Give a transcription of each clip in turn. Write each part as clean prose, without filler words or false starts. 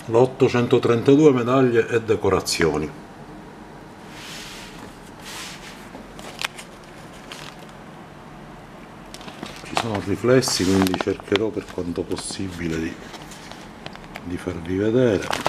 lotto 132 medaglie e decorazioni. Ci sono riflessi, quindi cercherò per quanto possibile di farvi vedere.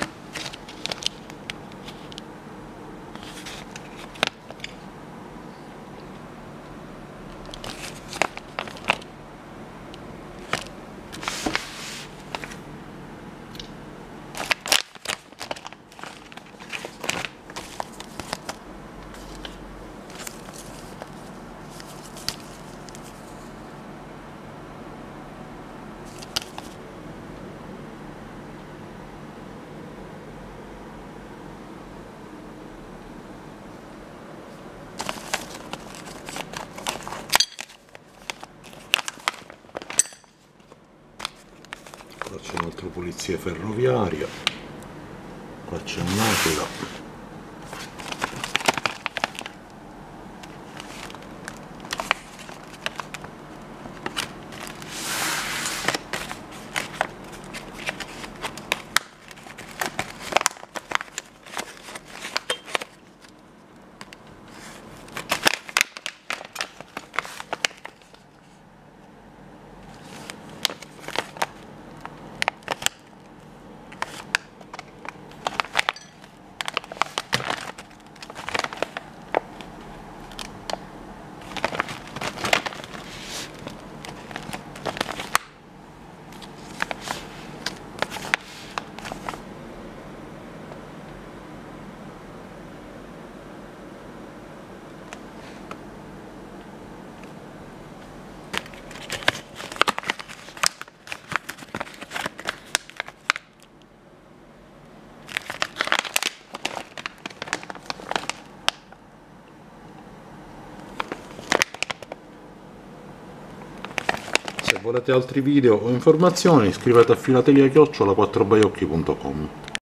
Qua c'è un'altra polizia ferroviaria, qua c'è un'Aquila. Se volete altri video o informazioni, scrivete a filatelia@4baiocchi.com.